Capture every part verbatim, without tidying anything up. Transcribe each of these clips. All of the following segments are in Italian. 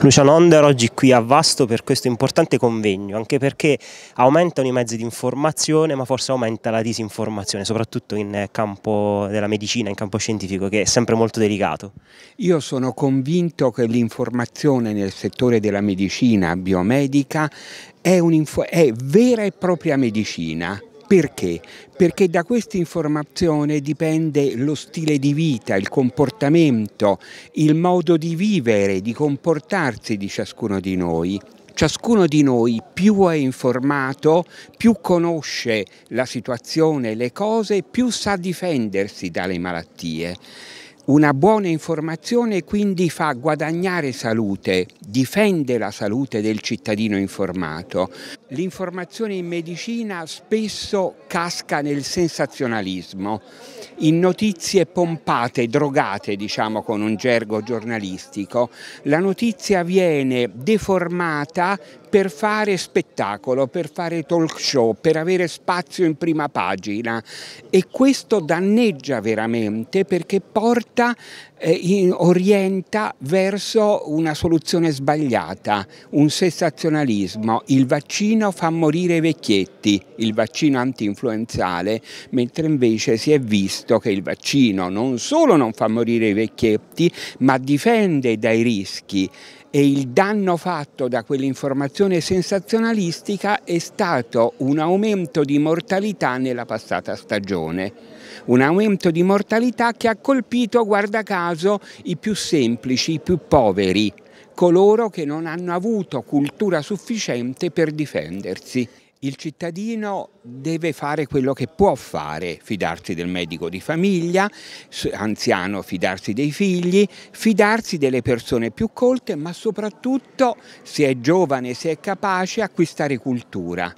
Luciano Onder oggi qui a Vasto per questo importante convegno, anche perché aumentano i mezzi di informazione, ma forse aumenta la disinformazione, soprattutto in campo della medicina, in campo scientifico, che è sempre molto delicato. Io sono convinto che l'informazione nel settore della medicina biomedica è, è vera e propria medicina. Perché? Perché da questa informazione dipende lo stile di vita, il comportamento, il modo di vivere, di comportarsi di ciascuno di noi. Ciascuno di noi più è informato, più conosce la situazione, le cose, più sa difendersi dalle malattie. Una buona informazione quindi fa guadagnare salute, difende la salute del cittadino informato. L'informazione in medicina spesso casca nel sensazionalismo, in notizie pompate, drogate, diciamo con un gergo giornalistico. La notizia viene deformata per fare spettacolo, per fare talk show, per avere spazio in prima pagina, e questo danneggia veramente perché porta, eh, in, orienta verso una soluzione sbagliata, un sensazionalismo. Il vaccino fa morire i vecchietti, il vaccino anti-influenzale, mentre invece si è visto che il vaccino non solo non fa morire i vecchietti, ma difende dai rischi. E il danno fatto da quell'informazione sensazionalistica è stato un aumento di mortalità nella passata stagione. Un aumento di mortalità che ha colpito, guarda caso, i più semplici, i più poveri, coloro che non hanno avuto cultura sufficiente per difendersi. Il cittadino deve fare quello che può fare, fidarsi del medico di famiglia, anziano fidarsi dei figli, fidarsi delle persone più colte, ma soprattutto, se è giovane, se è capace, acquistare cultura.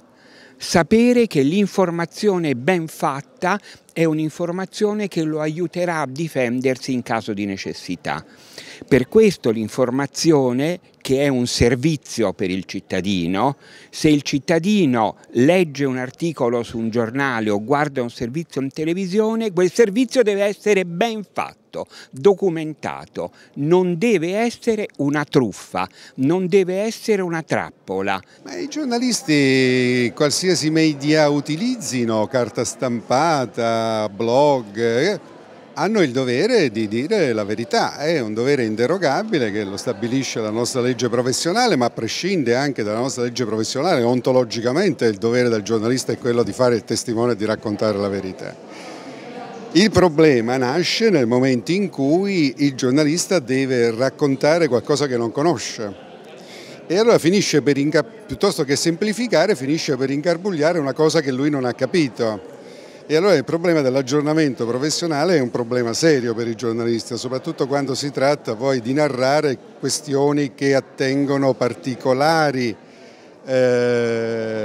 Sapere che l'informazione ben fatta è un'informazione che lo aiuterà a difendersi in caso di necessità. Per questo l'informazione, che è un servizio per il cittadino, se il cittadino legge un articolo su un giornale o guarda un servizio in televisione, quel servizio deve essere ben fatto, documentato, non deve essere una truffa, non deve essere una trappola. Ma i giornalisti, qualsiasi media utilizzino, carta stampata, blog, eh, hanno il dovere di dire la verità, è un dovere inderogabile che lo stabilisce la nostra legge professionale, ma prescinde anche dalla nostra legge professionale. Ontologicamente il dovere del giornalista è quello di fare il testimone e di raccontare la verità. Il problema nasce nel momento in cui il giornalista deve raccontare qualcosa che non conosce e allora finisce per, piuttosto che semplificare, finisce per ingarbugliare una cosa che lui non ha capito. E allora il problema dell'aggiornamento professionale è un problema serio per i giornalisti, soprattutto quando si tratta poi di narrare questioni che attengono particolari eh,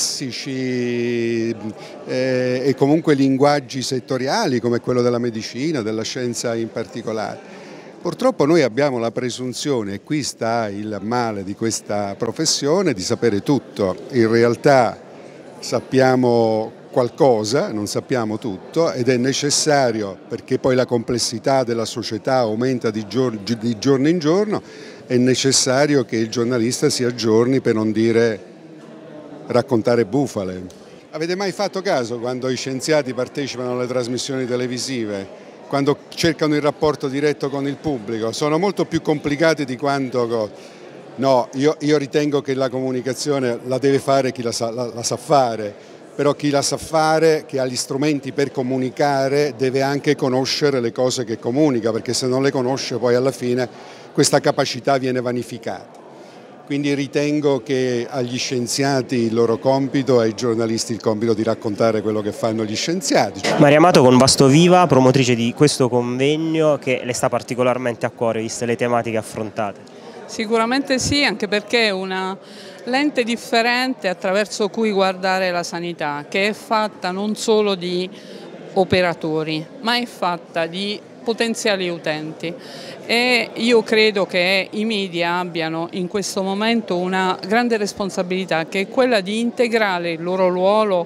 lessici eh, e comunque linguaggi settoriali come quello della medicina, della scienza in particolare. Purtroppo noi abbiamo la presunzione, e qui sta il male di questa professione, di sapere tutto. In realtà sappiamo qualcosa, non sappiamo tutto, ed è necessario, perché poi la complessità della società aumenta di giorno, di giorno in giorno, è necessario che il giornalista si aggiorni, per non dire raccontare bufale. Avete mai fatto caso quando i scienziati partecipano alle trasmissioni televisive, quando cercano il rapporto diretto con il pubblico? Sono molto più complicati di quanto... No, io, io ritengo che la comunicazione la deve fare chi la sa, la, la sa fare, però chi la sa fare, che ha gli strumenti per comunicare, deve anche conoscere le cose che comunica, perché se non le conosce poi alla fine questa capacità viene vanificata. Quindi ritengo che agli scienziati il loro compito e ai giornalisti il compito di raccontare quello che fanno gli scienziati. Maria Amato con Vasto Viva, promotrice di questo convegno che le sta particolarmente a cuore, viste le tematiche affrontate. Sicuramente sì, anche perché è una lente differente attraverso cui guardare la sanità, che è fatta non solo di operatori, ma è fatta di potenziali utenti, e io credo che i media abbiano in questo momento una grande responsabilità, che è quella di integrare il loro ruolo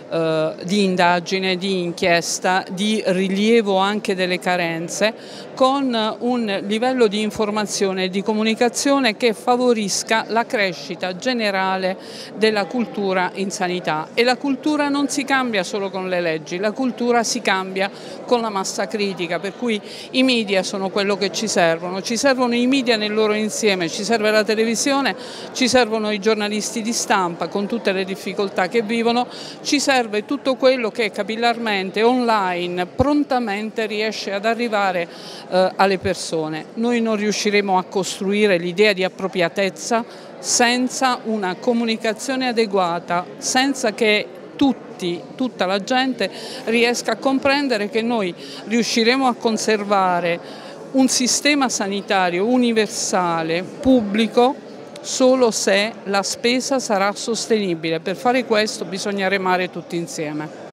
eh, di indagine, di inchiesta, di rilievo anche delle carenze, con un livello di informazione e di comunicazione che favorisca la crescita generale della cultura in sanità. E la cultura non si cambia solo con le leggi, la cultura si cambia con la massa critica, per cui i media sono quello che ci servono, ci servono i media nel loro insieme, ci serve la televisione, ci servono i giornalisti di stampa con tutte le difficoltà che vivono, ci serve tutto quello che capillarmente, online, prontamente riesce ad arrivare eh, alle persone. Noi non riusciremo a costruire l'idea di appropriatezza senza una comunicazione adeguata, senza che tutti, tutta la gente riesca a comprendere che noi riusciremo a conservare un sistema sanitario universale, pubblico, solo se la spesa sarà sostenibile. Per fare questo bisogna remare tutti insieme.